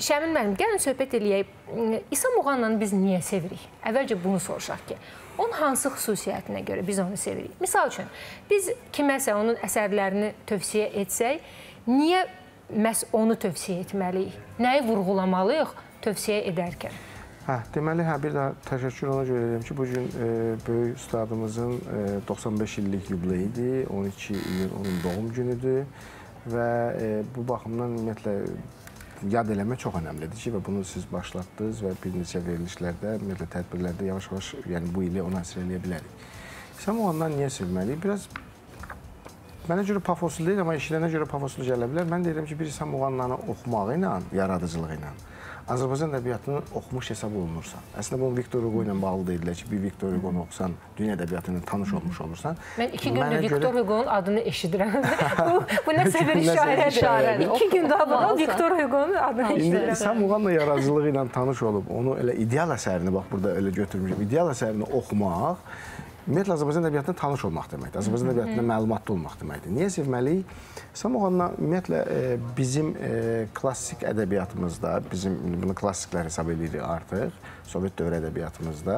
Şəmin müəllim, gəlin söhbət eləyək. İsa Muğannanı biz niyə sevirik? Əvvəlcə bunu soruşaq ki, onun hansı xüsusiyyətinə görə biz onu sevirik? Misal üçün, biz kiməsə onun əsərlərini tövsiyə etsək, niyə məhz onu tövsiyə etməliyik? Nəyi vurğulamalıyıq tövsiyə edərkən? Deməli, bir daha təşəkkür ona görə edirəm ki, bugün böyük ustadımızın 95 illik yubileyidir, 12 iyun onun doğum günüdür və bu baxımdan ümumiyyətlə yad eləmək çox önəmlidir ki, və bunu siz başlatdınız və bir neçə verilişlərdə, ümumiyyətlə tədbirlərdə yavaş-yavaş bu ili ona əsr eləyə bilərik. İsa Muğannanı niyə sevməliyik? Biraz mənə görə pafoslu deyil, amma işlənə görə pafoslu gələ bilər. Mən deyirəm ki, bir İsa Muğannanı oxumağı ilə, yaradıcılığı ilə Azərbaycan ədəbiyyatını oxumuş hesab olunursan. Əslində, bunu Victor Hugo ilə bağlı deyirlər ki, bir Victor Hugo-nu oxusan, dünya ədəbiyyatına tanış olmuş olursan. Mən 2 gündür Victor Hugo-nun adını eşidirəm. Bu nəsə bir işarədir. 2 gündə avval Victor Hugo-nun adını eşidirəm. İndi İsa Muğanla yaradıcılığı ilə tanış olub, onu elə ideal əsərini, bax burada elə götürmüşəm, ideal əsərini oxumaq, ümumiyyətlə, Azərbaycan ədəbiyyatına tanış olmaq deməkdir. Azərbaycan ədəbiyyatına məlumatlı olmaq deməkdir. Niyə sevməliyik? İsa Muğanla ümumiyyətlə bizim klassik ədəbiyyatımızda, bunu klassiklər hesab edirik artıq, Sovet dövrü ədəbiyyatımızda,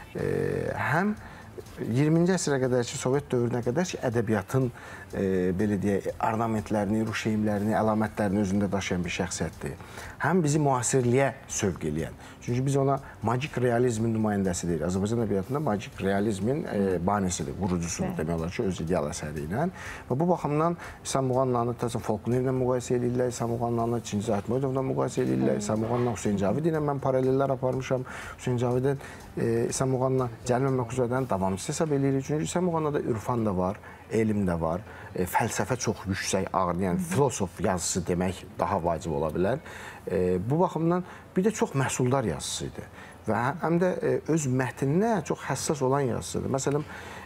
həm 20-ci əsrə qədər ki, Sovet dövrünə qədər ki, ədəbiyyatın belə deyək, ornamentlərini, ruşeymlərini, əlamətlərini özündə daşıyan bir şəxsiyyətdir. Həm bizi müasirliyə sövq eləyən. Çünki biz ona magik realizmin nümayəndəsi deyirik. Azərbaycan ədəbiyyatında magik realizmin banisidir, qurucusudur demək olar ki, öz ideal əsəri ilə. Və bu baxımdan İsa Muğannanı Folknerlə müqayisə edirlər, İsa Muğannanı Çingiz Aytmatovla müqayisə edirlər, İsa Muğannanı Hüseyn Cavid ilə mən paralellər aparmışam. Hüseyn Cavidin İsa Muğannanı Cəlil Məmmədquluzadən davamçısı hesab edirik. Çünki İsa Muğannada ürfan da var, elm də var, fəlsəfə çox yüksək, ağır, yəni filosof yazısı demək daha vacib ola bilər. Bu baxımdan bir də çox məhsuldar yazısıdır və həm də öz mətninə çox həssas olan yazısıdır. Məsələn,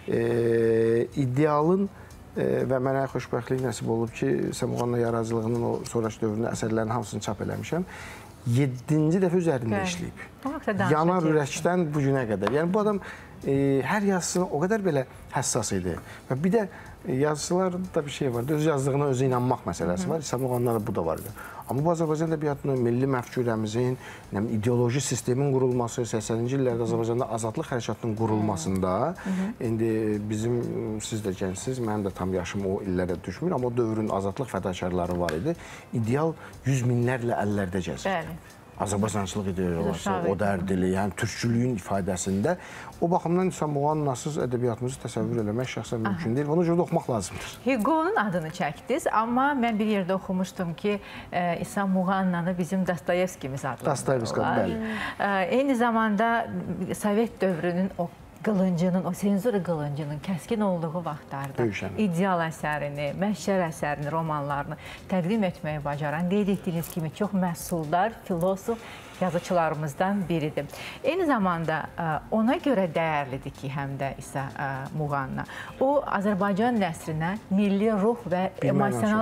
idealın və mənə xoşbəxtlik nəsib olub ki, İsa Muğanna yaradıcılığının o sonraki dövründə əsərlərinin hamısını çap eləmişəm. 7-ci dəfə üzərində işləyib. Yanar ürəkdən bu günə qədər. Yəni, bu adam hər yazısına o qədər belə həssas idi. Və bir də yazılarda bir şey var, öz yazdığına özü inanmaq məsələsi var. İsa Muğannada bu da var. Amma bu Azərbaycan ədəbiyyatının, milli məfkurəmizin, ideoloji sistemin qurulması, 80-ci illərdə Azərbaycanda azadlıq hərəkatının qurulmasında, indi bizim, siz də gəncsiz, mənim də tam yaşım o illərə düşmür, amma o dövrün azadlıq fədakarları var idi. İdeal 100 minlərlə əllərdə gəzirdi. Azərbaycançılıq ideologiyası, o dərdili, yəni türkçülüyün ifadəsində. O baxımdan İsa Muğannasız ədəbiyyatımızı təsəvvür eləmək şəxsən mümkün deyil. Ona görə də oxumaq lazımdır. Hugo'nun adını çəkdiniz, amma mən bir yerdə oxumuşdum ki, İsa Muğannanı bizim Dostoyevskimiz adlandırırlar. Eyni zamanda Sovet dövrünün o qılıncının, o senzura qılıncının kəskin olduğu vaxtlarda ideal əsərini, məhşər əsərini, romanlarını təqdim etməyi bacaran, qeyd etdiyiniz kimi çox məhsuldar, filosof yazıçılarımızdan biridir. Eyni zamanda ona görə dəyərlidir ki, həm də İsa Muğanna. O, Azərbaycan nəsrinə milli ruh və emosional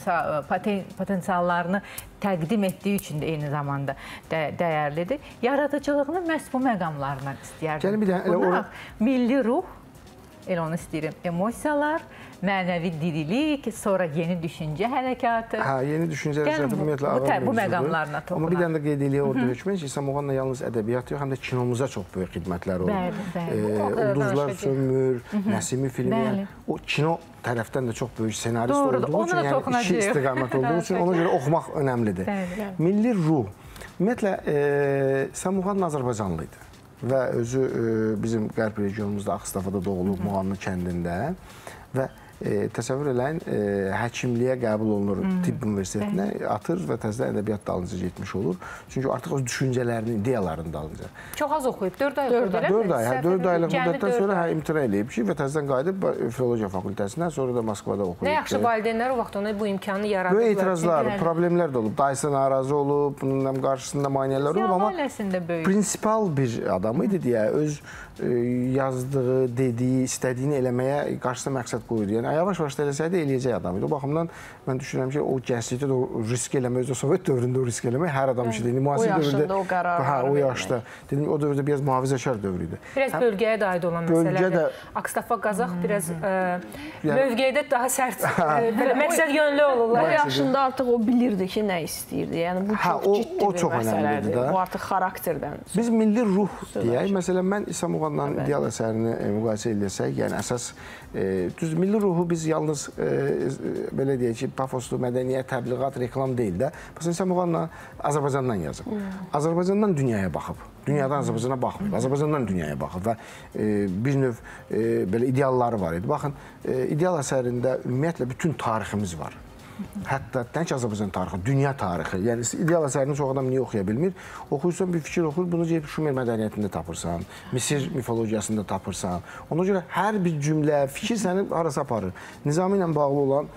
potensiallarını təqdim etdiyi üçün də eyni zamanda dəyərlidir. Yaradıcılığını məhz bu məqamlarından istəyərdim. Milli ruh, elə onu istəyirəm, emosiyalar, mənəvi dirilik, sonra yeni düşüncə hərəkatı. Yeni düşüncə hərəkatı ümumiyyətlə ağır mövzudur. Bu məqamlarına toxunaq. Amma bir dənə də qeyd eləyək orada hökmən ki, İsa Muğanna yalnız ədəbiyyat yox, həm də kinomuza çox böyük xidmətləri olub. Ulduzlar Sönmür, Nəsimi filmi, o kino tərəfdən də çox böyük senarist olduğu üçün, yəni işi istiqamət olduğu üçün ona görə oxumaq önəmlidir. Milli ruh. Ümumiyyətlə, İsa Muğanna Azərbaycanlı idi. Və özü bizim qərb regionumuzda Ağstafada doğulub Muğanlı kəndində və təsəvvür eləyin, həkimliyə qəbul olunur tibb universitetinə, atır və təzədən ədəbiyyat dalınca getmiş olur. Çünki artıq o düşüncələrini, ideyalarını dalınca. Çox az oxuyub, 4 ay oxuyub. 4 aylıq müddətdən sonra imtina eləyib ki, və təzədən qayıdıb filologiya fakültəsindən, sonra da Moskvada oxuyub. Nə yaxşı valideynlər o vaxt ona bu imkanı yaradıblar. Böyük etirazlar, problemlər də olub. Dayısı narazı olub, bunun qarşısında maneələr olub, amma prinsipal bir adam idi deyə, öz yazdığı, dediyi, istədiyini eləməyə qarşısına məqsəd qoyurdu. Yəni, Yəni yavaş-yavaş da eləsəydi eləyəcək adam idi. O baxımdan mən düşünürəm ki, o gənclikdə də o risk eləmək, özü Sovet dövründə o risk eləmək hər adam işidir. İndi müasir dövrdə o qərarları o yaşda. Dedim o dövrdə biraz mühafizəkar dövr idi. Biraz bölgəyə də aid olan məsələdir. Akstafa, Qazax biraz mövqedə daha sərt, məqsəd yönlü olurlar. O yaşında artıq o bilirdi ki, nə istəyirdi. Yəni bu çox ciddi bir məsələdir. Bu artıq xarakterdən. Biz milli ruh deyək. Məsələn, mən İsa Muğannanın ideal əsərini müqayisə edəsək, yəni əsas düz milli ruhu biz yalnız belə deyək ki, pafoslu mədəniyyət, təbliğat, reklam deyil də. Məsələn, İsa Muğanna Azərbaycandan yazıb. Azərbaycandan dünyaya baxıb. Dünyadan Azərbaycana baxmır. Azərbaycandan dünyaya baxıb və bir növ belə idealları var idi. Baxın, ideal əsərində ümumiyyətlə bütün tariximiz var. Hətta tək Azərbaycan tarixi, dünya tarixi. Yəni ideal əsərini çox adam niyə oxuya bilmir? Oxuyursan bir fikir oxuyur, bunu deyib Şumer mədəniyyətində tapırsan, Misir mifologiyasında tapırsan. Ona görə hər bir cümlə, fikir səni harasa aparır. Nizami ilə bağlı olan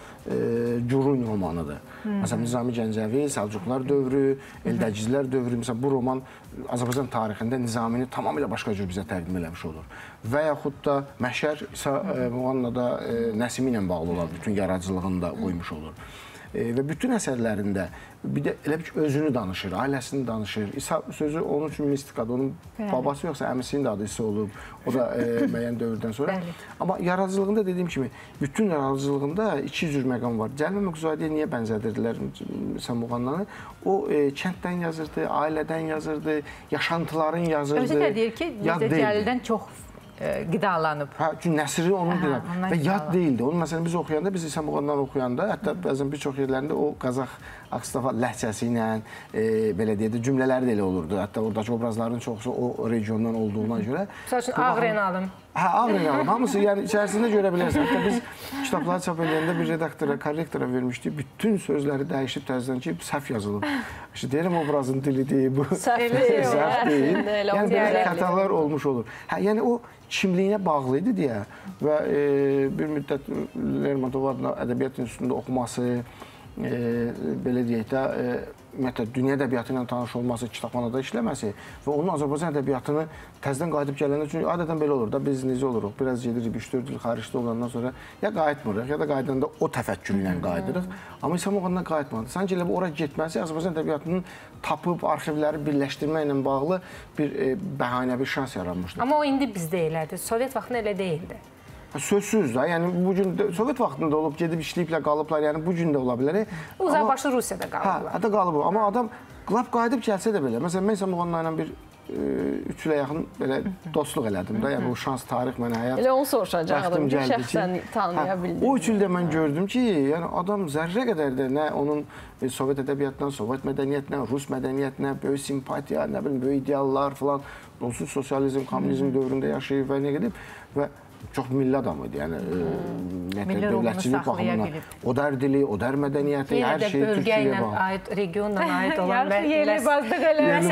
Gürün romanıdır. Məsələn, Nizami Gəncəvi, Səlcuqlar dövrü, Eldəcizlər dövrü. Məsələn, bu roman Azərbaycan tarixində Nizamini tamamilə başqa cür bizə təqdim eləmiş olur. Və yaxud da Məşər İsa Muğannada Nəsimi ilə bağlı olan bütün yaradıcılığını da qoymuş olur. Və bütün əsərlərində bir də elə bir ki, özünü danışır, ailəsini danışır. İsa sözü onun üçün mistikadır. Onun babası yoxsa əmisinin də adı İsa olub. O da müəyyən dövrdən sonra. Amma yaradıcılığında dediyim kimi, bütün yaradıcılığında iki cür məqam var. Cəlmə Məqzadiyə niyə bənzədirdilər İsa Muğannanı? O kənddən yazırdı, ailədən yazırdı, yaşantıların yazırdı. Özü də deyir ki, Cəlildən çox qidalanıb. Hə, çünki nəsri onun qidalanıb. Və yad deyildi. Onu məsələn biz oxuyanda, biz İsa Muğannanı oxuyanda, hətta bəzən bir çox yerlərində o Qazax, Akstafa ləhcəsi ilə, belə deyək də, cümlələri də elə olurdu. Hətta oradakı obrazların çoxusu o regiondan olduğuna görə. Məsəl üçün, Ağren alım. Hə, Ağren alım. Hamısı, yəni içərisində görə bilərsən. Hətta biz kitabları çap edəndə bir redaktora, korrektora vermişdik. Bütün sözləri dəyişib təzədən ki, səhv yazılıb. İşte deyirəm, obrazın dili deyil, bu səhv deyil. Yəni, belə xətalar olmuş olur. Hə, yəni, o kimliyinə bağlı idi deyə və bir müddət Lermontov adına Ədəbiyyat İnstitutunda oxuması, belə deyək də, ümumiyyətlə, dünya ədəbiyyatı ilə tanış olması, kitabxanada işləməsi və onun Azərbaycan ədəbiyyatını təzədən qayıdıb gələndə, çünki adətən belə olur da, biz necə oluruq, biraz gedirik, 3-4 il xaricdə olandan sonra ya qayıtmırıq, ya da qayıdanda o təfəkkür ilə qayıdırıq. Amma İsa Muğanndan qayıtmadı. Sanki elə oraya getməsi Azərbaycan ədəbiyyatının tapıb, arxivləri birləşdirməklə bağlı bir bəhanə, bir şans yaranmışdır. Amma o indi bizdə elədir. Sovet vaxtında elə deyildi. Sözsüz da, yəni bu gün Sovet vaxtında olub, gedib işləyiblər, qalıblar, yəni bu gün də ola bilər. Uzaqbaşı Rusiyada qalıblar. Hə, qalıb o. Amma adam qlap qayıdıb gəlsə də belə. Məsələn, mən İsa Muğanna ilə bir 3 ilə yaxın belə dostluq elədim də, yəni o şans, tarix mənə həyat. Elə onu soruşacaqdım ki, şəxsən tanıya bildim. O 3 ildə mən gördüm ki, yəni adam zərrə qədər də nə onun Sovet ədəbiyyatından, Sovet mədəniyyətindən, Rus mədəniyyətinə böyük simpatiya, nə bilim, böyük ideallar falan, onsuz sosializm, kommunizm dövründə yaşayıb və nə gedib və çox milli adam idi, yəni dövlətçilik baxımından. O dər dili, o dər mədəniyyəti, hər şey Türkiyəyə bağlı. Aid, regionla aid olan yerli bazdıq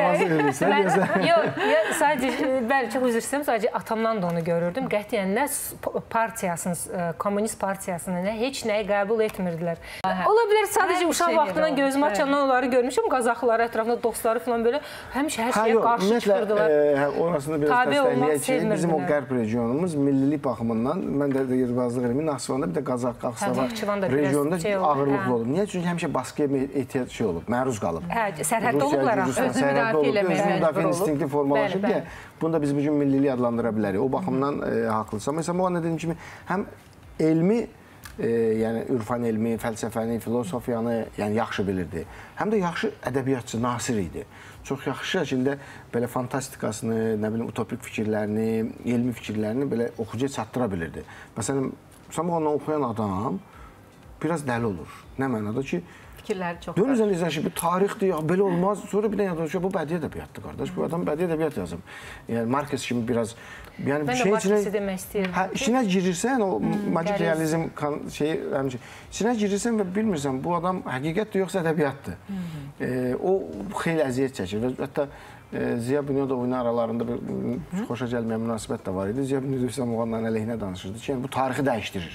elə. Yox, sadəcə, bəli, çox üzr istəyirəm, sadəcə atamdan da onu görürdüm. Qətiyyən nə partiyasını, komünist partiyasını, nə heç nəyi qəbul etmirdilər. Ola bilər, sadəcə uşaq vaxtından gözüm açandan onları görmüşüm, Qazaxları ətrafında dostları falan belə həmişə hər şeyə qarşı çıxırdılar. Orasını biraz dəstəkləyək ki, bizim o qərb regionumuz millilik baxımından, mən də yerbazlıq eləmiyim, Naxçıvanda bir də Qazax, Qaxstava regionunda ağırlıqlı olub. Niyə? Çünki həmişə baskıya ehtiyac olub, məruz qalıb. Hə, sərhəddə olublar axı. Özünü müdafiə eləməyə müdafiə instinkti formalaşıb deyə, bunu da biz bugün millilik adlandıra bilərik. O baxımdan haqlısan. Mesela Muğanna dediyim kimi, həm elmi, yəni ürfan elmi, fəlsəfəni, filosofiyanı yaxşı bilirdi. Həm də yaxşı ədəbiyyatçı, nasir idi. Çox yaxşı şəkildə belə fantastikasını, nə bilim, utopik fikirlərini, elmi fikirlərini belə oxucuya çatdıra bilirdi. Məsələn, Muğanna oxuyan adam biraz dəli olur. Nə mənada ki, fikirləri çox. Dönürsən izləyən ki, bu tarixdir, belə olmaz. Sonra bir də yadılır ki, bu bədii ədəbiyyatdır, qardaş. Bu adam bədii ədəbiyyat yazıb. Yəni, Markes kimi biraz... Mən də Markesi demək istəyirdim. İçinə girirsən, o magik realizm şeyi, içinə girirsən və bilmirsən, bu adam həqiqətdir, yoxsa ədəbiyyatdır. O xeyli əziyyət çəkir. Hətta Ziya Bünyadovun aralarında bir xoşa gəlməyən münasibət də var idi. Ziya Bünyadov İsa Muğanların əleyhinə danışırdı ki, yəni bu tarixi dəyişdirir.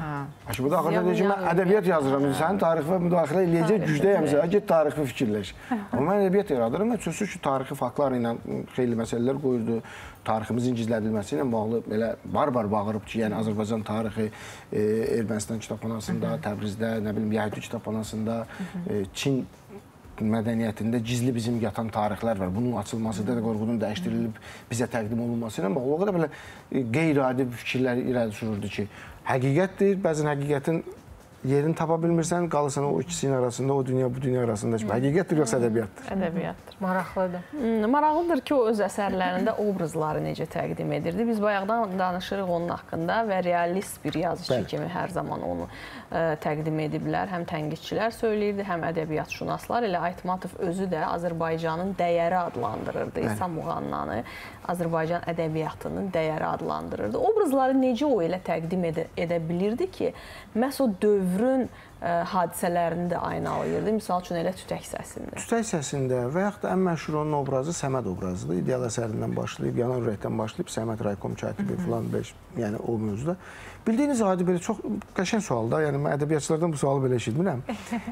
Bu da axırda deyir ki, mən ədəbiyyat yazıram, sənin tarixə müdaxilə eləyəcək gücdəyəmsə, get tarixi fikirləş. Amma mən ədəbiyyat yaradıram və sözsüz ki, tarixi faktlar ilə xeyli məsələlər qoyurdu. Tariximizin gizlədilməsi ilə bağlı belə bar-bar bağırıb ki, yəni Azərbaycan tarixi Ermənistan kitabxanasında, Təbrizdə, nə bilim, Yəhudi kitabxanasında, Çin mədəniyyətində gizli bizim yatan tarixlər var. Bunun açılması, Dədə Qorqudun dəyişdirilib bizə təqdim olunması ilə bağlı o qədər belə qeyri-adi fikirlər irəli sürürdü ki, həqiqətdir, bəzən həqiqətin yerini tapa bilmirsən, qalırsan o ikisinin arasında, o dünya, bu dünya arasında. Həqiqətdir, yoxsa ədəbiyyatdır? Ədəbiyyatdır. Maraqlıdır. Maraqlıdır ki, o öz əsərlərində obrazları necə təqdim edirdi. Biz bayaqdan danışırıq onun haqqında və realist bir yazıcı kimi hər zaman onu təqdim ediblər. Həm tənqidçilər söyləyirdi, həm ədəbiyyatşünaslar. Elə Aytmatov özü də Azərbaycanın dəyəri adlandırırdı. İsa Muğannanı Azərbaycan ədəbiyyatının dəyəri adlandırırdı. Obrazları necə o elə təqdim edə bilirdi ki, məhz o dövrün hadisələrini də aynalayırdı. Misal üçün elə Tütək səsində. Tütək səsində və yaxud da ən məşhur onun obrazı Səməd obrazıdır. İdeal əsərindən başlayıb, Yanan Ürəkdən başlayıb, Səməd Raykom katibi filan, yəni o mövzuda. Bildiyiniz adi belə çox qəşəng sualda, yəni mən ədəbiyyatçılardan bu sualı belə eşitmirəm.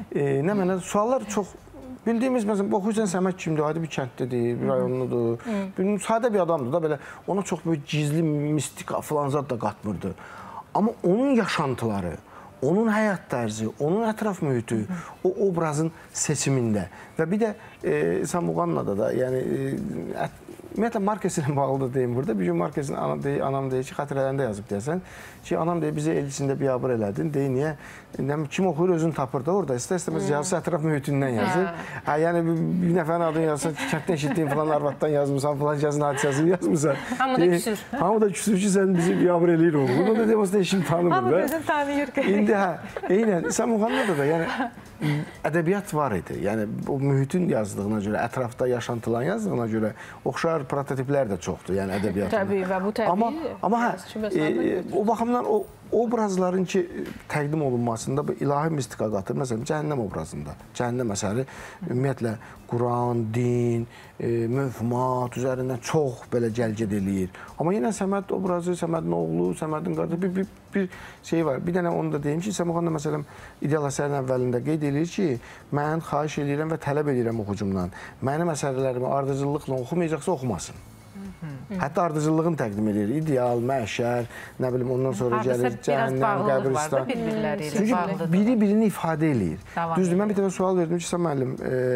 Nə mənə, suallar çox bildiyimiz, məsələn, oxuyursan Səməd kimdir, adi bir kəndlidir, bir rayonludur, sadə bir adamdır da belə, ona çox böyle gizli, mistik filan zad da qatmırdı. Amma onun yaşantıları, onun həyat tərzi, onun ətraf mühiti, o obrazın seçimində və bir də İsa Muğannada da, yəni ümumiyyətlə Marquez ilə bağlı da deyim burada. Bir gün Marquezin anam deyir ki, xatirələrində yazıb deyəsən ki, anam deyir, bizi el içində biabır elədin, deyir, niyə? Kim oxuyur özünü tapır da orada, istər-istəməz yazısı ətraf mühitindən yazır. Yəni bir nəfərin adını yazsa, kənddən eşitdiyin falan arvaddan yazmısan, falan yazın hadisəsini yazmısan. Hamı da küsür. Hamı da küsür ki, sən bizi biabır eləyir oğlu. Bunu da deməsə işim tanımır. Hamı özünü tanıyır. İndi eynən, İsa Muğannada da yəni ədəbiyyat var idi. Yəni o mühitin yazdığına görə, ətrafda yaşantılan yazdığına görə oxşar prototiplər də çoxdur, yəni ədəbiyyatında. Təbii və bu təbii. Amma o baxımdan o obrazların ki, təqdim olunmasında bu ilahi mistika qatır. Məsələn, cəhənnəm obrazında. Cəhənnəm əsəri ümumiyyətlə Quran, din, mövhumat üzərindən çox belə gəlgəd eləyir. Amma yenə Səməd obrazı, Səmədin oğlu, Səmədin qardaşı bir şey var. Bir dənə onu da deyim ki, İsa Muğanna məsələn ideal əsərin əvvəlində qeyd edir ki, mən xahiş edirəm və tələb edirəm oxucumdan. Mənim əsərlərimi ardıcıllıqla oxumayacaqsa oxumasın. Hətta ardıcıllığını təqdim edir. İdeal, məşər, nə bilim ondan sonra gəlir cəhənnəm, qəbristan. Çünki biri-birini ifadə eləyir. Düzdür, mən bir dəfə sual verdim ki, İsa müəllim,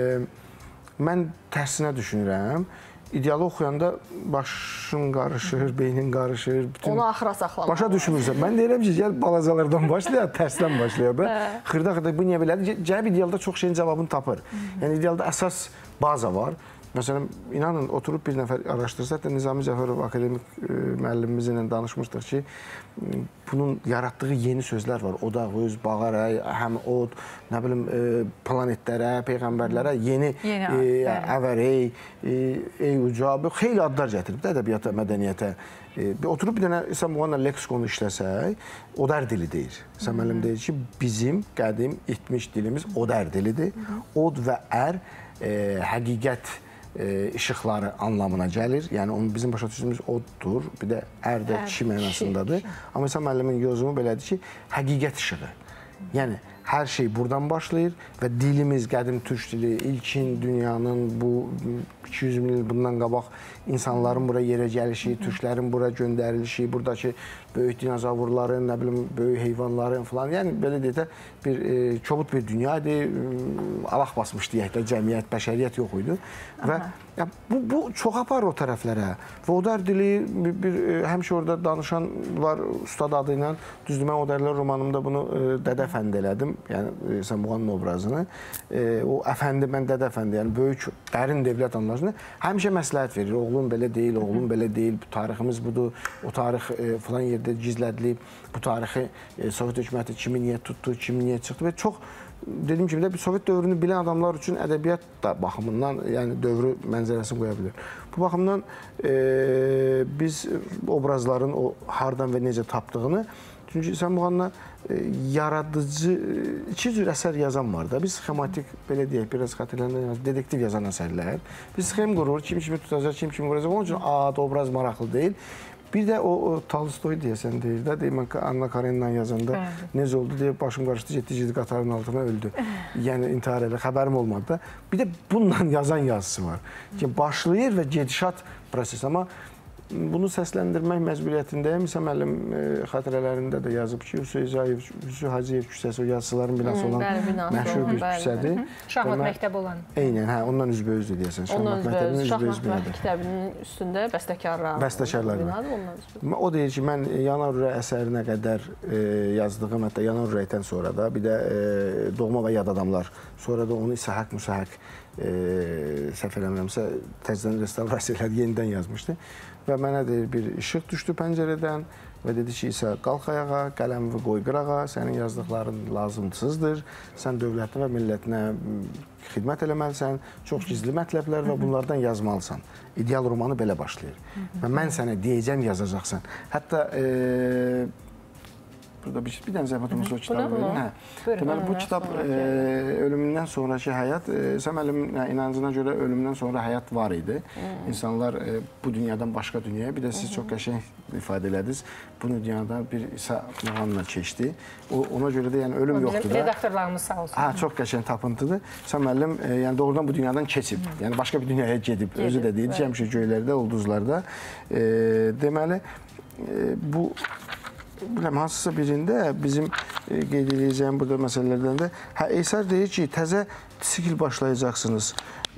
mən tərsinə düşünürəm. İdealı oxuyanda başın qarışır, beynin qarışır. Onu axıra saxlamaq. Başa düşmürsən. Mən deyirəm ki, gəl balacalardan başlayaq, tərsdən başlayaq. Xırda-xırda bu niyə belədir? Cəhəb idealda çox şeyin cavabını tapır. Yəni idealda əsas baza var. Məsələn, inanın, oturub bir nəfər araşdırsa, hətta Nizami Cəfərov akademik müəllimimizlə danışmışdıq ki, bunun yaratdığı yeni sözlər var. Odaq, öz, bağara, həm od, nə bilim, planetlərə, peyğəmbərlərə yeni əvərey, ey ucab, xeyli adlar gətirib də ədəbiyyata, mədəniyyətə. Oturub bir dənə İsa Muğanna leksikonu işləsək, Odər dili deyir. İsa müəllim deyir ki, bizim qədim itmiş dilimiz Odər dilidir. Od və ər həqiqət işıqları anlamına gəlir. Yəni, bizim başa düşdüyümüz oddur, bir də ər də kişi mənasındadır. Amma İsa müəllimin yozumu belədir ki, həqiqət işığı. Yəni, hər şey buradan başlayır və dilimiz, qədim türk dili, ilkin dünyanın bu 200 min il bundan qabaq insanların bura yerə gəlişi, türklərin bura göndərilişi, buradakı böyük dinozavurların, nə bilim, böyük heyvanların falan, yəni belə deyək də bir kobud bir dünyadır, alaq basmış deyək də, cəmiyyət, bəşəriyyət yox idi və bu çox apar o tərəflərə və Odər dili, həmişə orada danışan var ustad adı ilə, düzdür, mən Odərlər romanımda bunu Dədə Əfəndi elədim, yəni İsa Muğanna obrazını, o əfəndi, mən Dədə Əfəndi, yəni böyük, dərin dövlət anlayışını həmişə məsləhət verir, oğlum belə deyil, oğlum belə deyil, tariximiz budur, o tarix falan yerdə gizlədilib, bu tarixi Sovet hökuməti kimi niyə tutdu, kimi niyə çıxdı və çox, dediyim kimi də Sovet dövrünü bilən adamlar üçün ədəbiyyat da baxımından, yəni dövrü mənzərəsini qoya bilir. Bu baxımdan biz obrazların o hardan və necə tapdığını Çünki İsa Muğanna yaradıcı, iki cür əsər yazan var da. Biz sxematik, belə deyək, biraz xatırlanan dedektiv yazan əsərlər. Biz sxem qurur, kim kimi tutacaq, kim kimi vuracaq. Onun üçün ad, obraz maraqlı deyil. Bir də o Tolstoy deyəsən deyir də, deyim, Anna Karenina yazanda necə oldu deyə başım qarışdı, getdi qatarın altına öldü. Yəni intihar elə, xəbərim olmadı da. Bir də bununla yazan yazısı var. Ki, başlayır və gedişat prosesi. Amma bunu səsləndirmək məcburiyyətindəyim. İsa müəllim xatirələrində də yazıb ki, Hüsü Hacıyev küçəsi o yazıçıların binası olan məşhur bir küçədir. Şahmat məktəbi olan. Eynən, hə, ondan üzbəüzdür deyəsən. Şahmat məktəbinin üstündə bəstəkarlar var. O deyir ki, mən Yanar Ürək əsərinə qədər yazdığım, hətta Yanar Ürəkdən sonra da, bir də Doğma və Yad Adamlar, sonra da onu İsahaq Müsahaq səhv eləmirəmsə, təzədən restavrasiyalar yenidən yazmışdı. Və mənə deyir, bir işıq düşdü pəncərədən və dedi ki, İsa, qalx ayağa, qələmi qoy qırağa, sənin yazdıqların lazımsızdır, sən dövlətinə və millətinə xidmət eləməlisən, çox gizli mətləblər və bunlardan yazmalısan. İdeal romanı belə başlayır. Və mən sənə deyəcəm, yazacaqsan. Hətta burada bir dənə zəhmət olmasa o kitabı verin. Deməli, bu kitab ölümündən sonraki həyat, İsa müəllimin inancına görə ölümdən sonra həyat var idi. İnsanlar bu dünyadan başqa dünyaya, bir də siz çox qəşəng ifadə elədiniz, bu dünyadan bir İsa Muğanna keçdi. Ona görə də yəni ölüm yoxdur da. Bizim redaktorlarımız sağ olsun. Ha, çox qəşəng tapıntıdır. İsa müəllim yəni doğrudan bu dünyadan keçib, yəni başqa bir dünyaya gedib. Özü də deyir, həmişə göylərdə, ulduzlarda. Deməli, bu hansısa birində bizim qeyd edəcəyim burada məsələlərdən də Eysər deyir ki, təzə sikl başlayacaqsınız.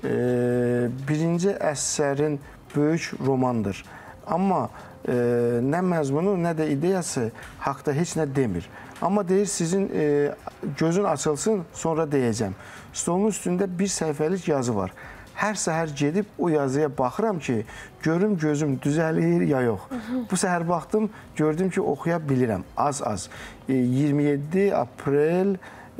Birinci əsərin böyük romandır. Amma nə məzmunu, nə də ideyası haqda heç nə demir. Amma deyir, sizin gözün açılsın, sonra deyəcəm. Stolun üstündə bir səhifəlik yazı var. Hər səhər gedib o yazıya baxıram ki, görüm gözüm düzəlir ya yox. Bu səhər baxdım, gördüm ki, oxuya bilirəm, az-az. 27 aprel,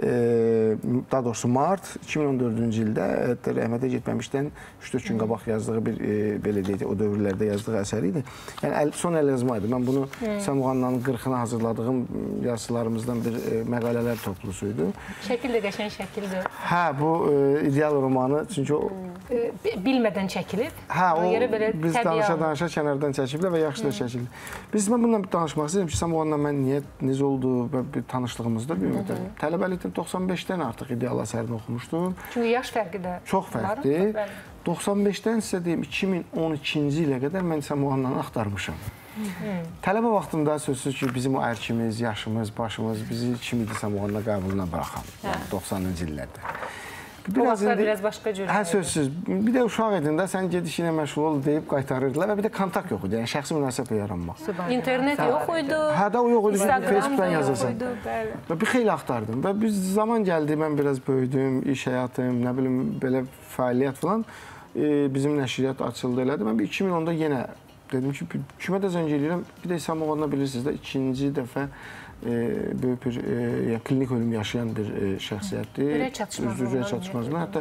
daha doğrusu mart 2014-cü ildə rəhmətə getməmişdən 3-4 gün qabaq yazdığı bir, belə deyək, o dövrlərdə yazdığı əsəri idi. Yəni, son əl yazma idi. Mən bunu İsa Muğannanın 40-ına hazırladığım yazılarımızdan bir məqalələr toplusuydu. Şəkil də qəşəng şəkildir. Hə, bu ideal romanı, çünki o bilmədən çəkilib. Hə, o biz danışa-danışa kənardan çəkiblər və yaxşı da çəkildi. Mən bununla danışmaq istəyirəm ki, İsa Muğanla mən necə oldu və bir tanışlığımızda bir müddət. Tələbəlikdə 95-dən artıq ideal əsərini oxumuşdum. Çünki yaş fərqi də çox fərqli. 95-dən sizə deyim, 2012-ci ilə qədər mən İsa Muğannanı axtarmışam. Tələbə vaxtımda sözsüz ki, bizim o ərkimiz, yaşımız, başımız bizi kimi İsa Muğanna qəbuluna bıraxan 90-cı illərdə. O vaxtlar biraz başqa cür. Hə, sözsüz. Bir də uşaq edində sən gedişinə məşğul ol deyib qaytarırdılar və bir də kontakt yox idi. Yəni şəxsi münasibət yaranmaq. İnternet yox idi. Hə, da o yox idi. Facebookdan yazasan. Bəli. Bir xeyli axtardım və biz zaman gəldi, mən biraz böyüdüm, iş həyatım, nə bilim belə fəaliyyət falan. Bizim nəşriyyat açıldı elədi. Mən 2010-da yenə dedim ki, kimə də zəng edirəm. Bir də İsa Muğanna bilirsiniz də, ikinci dəfə böyük bir klinik ölüm yaşayan bir şəxsiyyətdir. Ürək çatışmazlığı. Hətta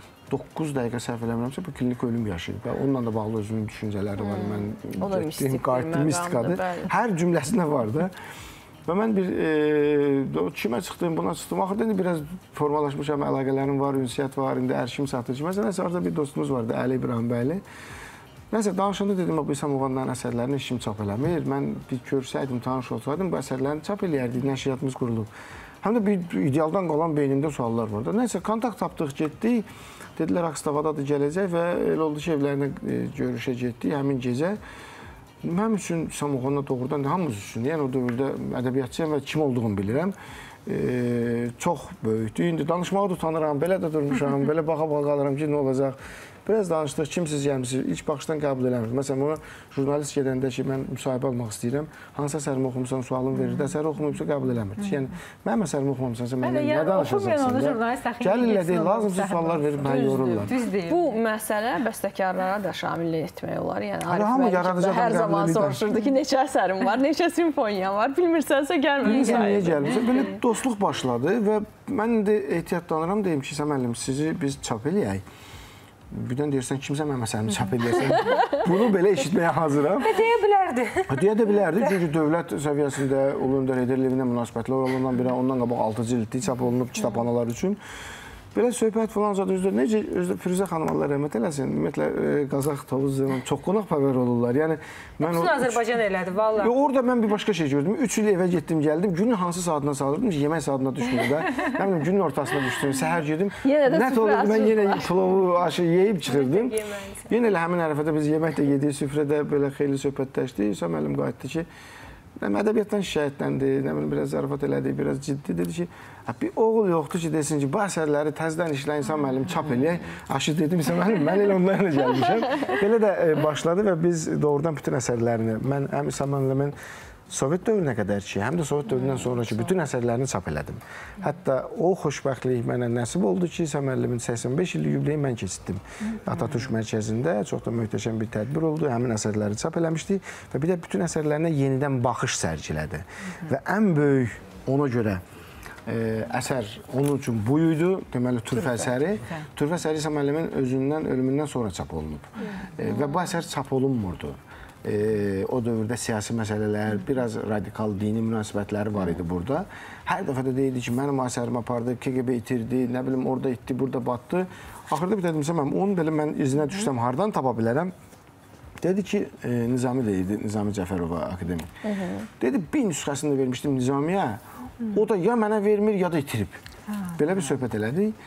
9 dəqiqə səhv eləmirəmsə, bu klinik ölüm yaşayıb. Onunla da bağlı özünün düşüncələri var. Mən getdiyim, qayıtdım, mistikadır. Hər cümləsində var da. Və mən bir kimə çıxdım, buna çıxdım. Axırda indi biraz formalaşmışam, əlaqələrim var, ünsiyyət var, indi ərşim satıcı. Məsələn, orada bir dostumuz vardı, Əli İbrahimbəyli. Nəsə, danışanda dedim, bu İsa Muğannanın əsərlərini heç kim çap eləmir. Mən bir görsəydim, tanış olsaydım, bu əsərlərini çap eləyərdik, nəşriyyatımız qurulub. Həm də bir idealdan qalan beynimdə suallar var da. Nəsə, kontakt tapdıq, getdik. Dedilər, Akstavadadır, gələcək və elə oldu ki, evlərinə görüşə getdik, həmin gecə. Mənim üçün İsa Muğanna doğrudan hamımız üçün, yəni o dövrdə ədəbiyyatçıyam və kim olduğumu bilirəm. Çox böyükdür. İndi danışmağı da utanıram, belə də durmuşam, belə baxa-baxa qalıram ki, nə olacaq. Biraz danışdıq, kimsiz gəlmişsiniz, ilk baxışdan qəbul eləmir. Məsələn, ona jurnalist gedəndə ki, mən müsahibə almaq istəyirəm, hansı əsərimi oxumusan, sualını verir, əsəri oxumayıbsa qəbul eləmir. Yəni, mənim əsərimi oxumamısansa, mən nə danışacaqsın da? Gəlirlər deyil, lazımsız suallar verib, mən yorurlar. Bu məsələ bəstəkarlara da şamil etmək olar. Yəni, Arif bəy hər zaman soruşurdu ki, neçə əsərim var, neçə simfoniyam var, bilmirsənsə gəlmə müsahibə. Belə dostluq başladı və mən indi ehtiyatlanıram, deyim ki, İsa müəllim, sizi biz çap eləyək. birdən deyirsən, kimsə mənim məsələmi çap edəsən, bunu belə eşitməyə hazıram. Deyə bilərdi. Deyə də bilərdi, çünki dövlət səviyyəsində Ulu Öndər Heydər Əliyevlə münasibətlər olanlardan biri, ondan qabaq 6 cildli çap olunub kitabxanalar üçün. Belə söhbət falan zaten özdə necə Firuzə xanım Allah rəhmət eləsin. Ümumiyyətlə Qazax, Tovuz çox qonaqpərvər olurlar. Yəni mən bütün Azərbaycan elədi vallahi. Orada mən bir başqa şey gördüm. 3 il evə getdim, gəldim. Günün hansı saatına salırdım ki, yemək saatına düşmür də. Nə bilim günün ortasına düşdüm. Səhər gedim. Nə oldu? Mən yenə plovu, aşı yeyib çıxırdım. Yenə elə həmin ərəfədə biz yemək də yedik, süfrədə belə xeyli söhbətləşdik. İsa müəllim qayıtdı ki, ədəbiyyatdan şikayətləndi, nə bilim biraz zarafat elədi, biraz ciddi dedi ki, bir oğul yoxdur ki, desin ki, bu əsərləri təzədən işləyən İsa müəllim çap eləyək. Aşı dedim, İsa müəllim, mən elə onlarla gəlmişəm. Belə də başladı və biz doğrudan bütün əsərlərini, mən həm İsa müəllimin Sovet dövrünə qədər ki, həm də Sovet dövründən sonraki bütün əsərlərini çap elədim. Hətta o xoşbəxtlik mənə nəsib oldu ki, İsa müəllimin 85 illik yubileyi mən keçirdim. Atatürk mərkəzində çox da möhtəşəm bir tədbir oldu. Həmin əsərləri çap eləmişdik və bir də bütün əsərlərinə yenidən baxış sərgilədi. Və ən böyük ona görə əsər onun üçün bu idi, deməli Türfə əsəri. Türfə əsəri İsa müəllimin özündən, ölümündən sonra çap olunub. Və bu əsər çap olunmurdu. O dövrdə siyasi məsələlər, biraz radikal dini münasibətləri var idi burada. Hər dəfə də deyildi ki, mənim əsərimi apardı, KGB itirdi, nə bilim, orada itdi, burada batdı. Axırda bir dedim, onun belə mən izinə düşsəm, hardan tapa bilərəm? Dedi ki, Nizami deyildi, Nizami Cəfərova akademik. Dedi, bir nüsxəsini də vermişdim Nizamiyə, o da ya mənə vermir, ya da itirib. Belə bir söhbət elədik.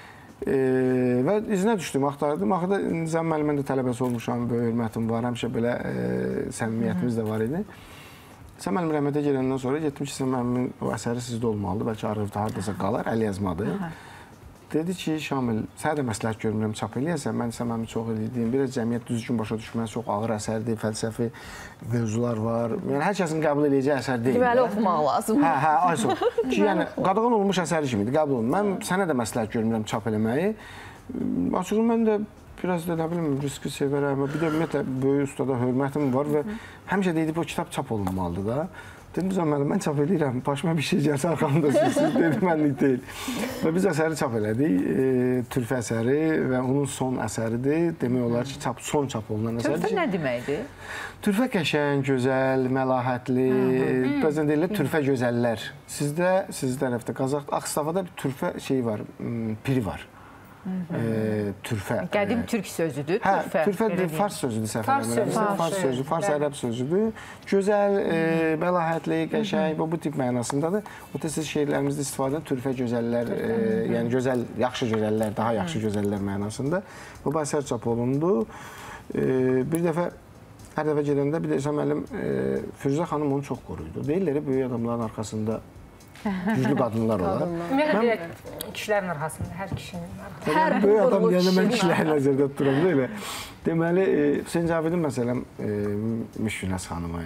Və izinə düşdüm, axtardım. Axırda Nizami müəllimin də tələbəsi olmuşam, böyük hörmətim var, həmişə belə səmimiyyətimiz də var idi. Nizami müəllim rəhmətə gələndən sonra getdim ki, Nizami müəllimin o əsəri sizdə olmalıdır, bəlkə arıqda haradasa qalar, əl yazmadı. Dedi ki, Şamil, sənə də məsləhət görmürəm, çap eləyəsən, mən Nizami müəllimi çox eləydim, biraz cəmiyyət düzgün başa düşməz, çox ağır əsərdir, fəlsəfi mövzular var. Yəni, hər kəsin qəbul edəcəyi əsər deyil. Deməli, oxumaq lazım. Ayso. Ki, yəni, qadağan olunmuş əsəri kimidir, qəbul olun. Mən sənə də məsləhət görmürəm çap eləməyi. Açığı, mən də biraz da, nə bilim, riski sevərəm. Bir də, ümumiyyətlə, böyük ustada hörmətim var və həmişə deyilib, o kitab çap olunmalıdır da. Dedim, müəllim, mən çap edirəm, başıma bir şey gəlsə arxamdasınız, dedim, mənlik deyil. Və biz əsəri çap elədik, Türfə əsəri və onun son əsəridir. Demək olar ki, son çap olunan əsərdir. Türfə nə deməkdir? Türfə qəşəng, gözəl, məlahətli, bəzən deyirlər, türfə gözəllər. Sizdə tərəfdə, Qazax, Ağstafada bir türfə şeyi var, piri var. Türfə. Qədim türk sözüdür. Türfə fars sözüdür, səhv eləmirəmsə. Fars sözü, fars-ərəb sözüdür. Gözəl, məlahətli, qəşəng, bu tip mənasındadır. O da siz şeirlərimizdə istifadə edən türfə gözəllər, yəni gözəl, yaxşı gözəllər, daha yaxşı gözəllər mənasında. Bu əsər çap olundu. Bir dəfə, hər dəfə gedəndə bir də İsa müəllim, Firuzə xanım onu çox qoruydu. Deyirlər, böyük adamların arxasında güclü qadınlar olar. Ümumiyyətlə, kişilərin arxasında, hər kişinin arxasında. Böyük adam deyəndə mən kişiləri nəzərdə tuturam da elə. Deməli, Hüseyn Cavidin məsələn, Müşkünəs xanımı,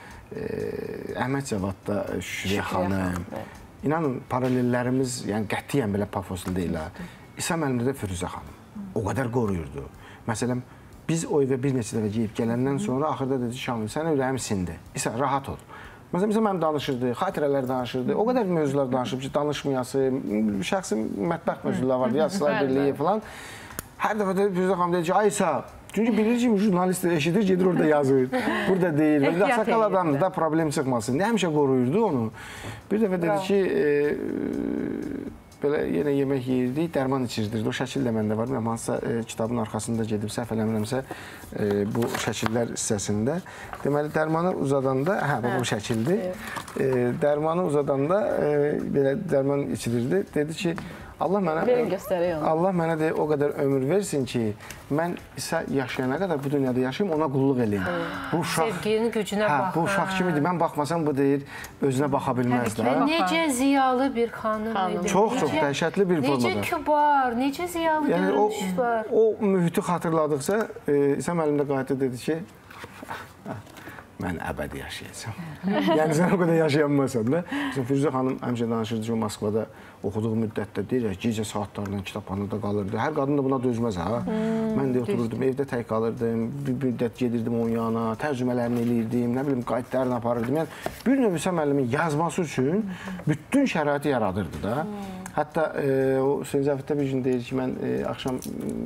Əhməd Cavadda Şükriyə xanım. İnanın, paralellərimiz qətiyyən belə pafoslu deyil. İsa müəllimdə də Firuzə xanım. O qədər qoruyurdu. Məsələn, biz o evə bir neçə dəfə geyib gələndən sonra axırda dedi, Şamil, sənə ürəyim sindi. İsa, rahat ol. Məsələn, mənim danışırdı, xatirələr danışırdı, o qədər mövzular danışıb ki, danışmayası, şəxsi mətbəx mövzular vardı, yazıçılar birliyi falan. Hər dəfə də Firuzə xanım dedi ki, Aysa, çünki bilir ki, jurnalist eşidir, gedir orada yazır, burada deyir. Saqqal adamdır da problem çıxmasın. Həmişə qoruyurdu onu. Bir dəfə dedi ki, belə yenə yemək yeyirdik, dərman içirdirdi. O şəkil də məndə var. Mən hansısa kitabın arxasında gedib səhv eləmirəmsə bu şəkillər hissəsində. Deməli, dərmanı uzadanda, bu şəkildir. Dərmanı uzadanda belə dərman içirirdi. Dedi ki, Allah mənə o qədər ömür versin ki, mən İsa yaşayana qədər bu dünyada yaşayım, ona qulluq eləyim. Sevginin gücünə baxın. Bu uşaq kimidir. Mən baxmasam, bu deyir, özünə baxa bilməz də. Necə ziyalı bir xanım idi. Çox dəhşətli bir formada. Necə kübar, necə ziyalı görünüş var. O mühiti xatırladıqca, İsa müəllim də qayıtdı dedi ki, mən əbədi yaşayacağam. Yəni, sən o qədər yaşayanmasan da. Firuzə xanım həmişə danışırdı ki, o Moskvada oxuduğu müddətdə deyir, gecə saatlarla kitabxanada qalırdı. Hər qadın da buna dözməz, ha. Mən də otururdum, evdə tək qalırdım, bir müddət gedirdim onun yana, tərcümələrini eləyirdim, nə bilim, qayıtlarını aparırdım. Yəni, bir növ İsa müəllimin yazması üçün bütün şəraiti yaradırdı da. Hətta o Hüseyn Zəfirdə bir gün deyir ki, mən axşam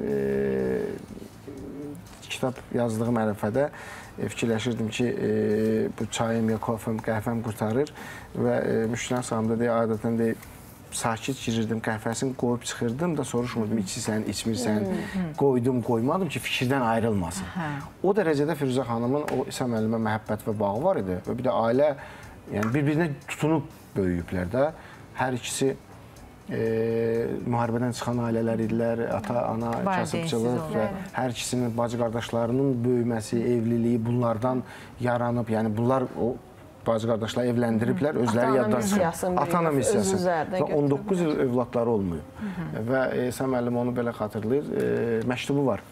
kitab yazdığım ərəfədə fikirləşirdim ki, bu çayım ya kofem, qəhvəm qurtarır və Müştəri sahamda deyə adətən deyir, sakit girirdim, qəhvəsini qoyub çıxırdım da soruşmurdum, içirsən, içmirsən, qoydum, qoymadım ki, fikirdən ayrılmasın. O dərəcədə Firuzə xanımın o İsa müəllimə məhəbbət və bağı var idi və bir də ailə bir-birinə tutunub böyüyüblər də. Hər ikisi müharibədən çıxan ailələr idilər, ata, ana, kasıbçılıq və hər ikisinin bacı qardaşlarının böyüməsi, evliliyi bunlardan yaranıb, yəni bunlar o bacı qardaşlar evləndiriblər, özləri yaddan çıxır. Ata-ana missiyası. Və 19 il övladları olmayıb. Və İsa müəllim onu belə xatırlayır. Məktubu var.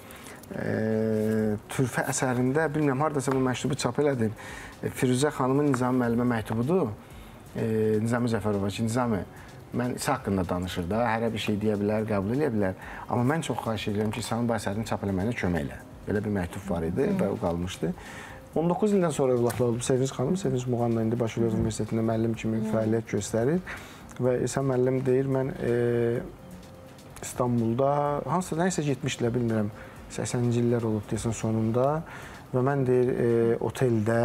Türfə əsərində, bilmirəm, haradasa bu məktubu çap elədim. Firuzə xanımın Nizami müəllimə məktubudur. Nizami Zəfərova ki, Nizami, mən İsa haqqında danışır da, hərə bir şey deyə bilər, qəbul edə bilər. Amma mən çox xahiş edirəm ki, İsa'nın bu əsərini çap eləməyinə kömək elə. Belə bir məktub var idi və o qalmışdı. 19 ildən sonra övladlar olub Sevinç xanım. Sevinç Muğanla indi Bakı Universitetində müəllim kimi fəaliyyət göstərir. Və İsa müəllim deyir, mən İstanbulda, hansısa nəysə getmişdilər, bilmirəm, 80-ci illər olub deyəsən sonunda. Və mən deyir, oteldə